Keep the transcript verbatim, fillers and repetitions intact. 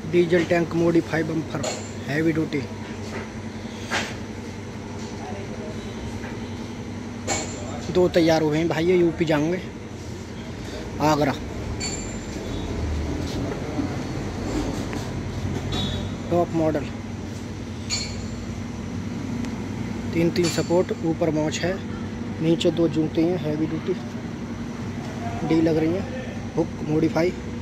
Diesel tank modify bumper heavy duty. दो तैयार हुए हैं भाई, ये यूपी जाएंगे, आगरा। टॉप मॉडल, तीन तीन सपोर्ट, ऊपर मौच है, नीचे दो जूते हैं, हैवी ड्यूटी डी लग रही है, हुक मॉडिफाई।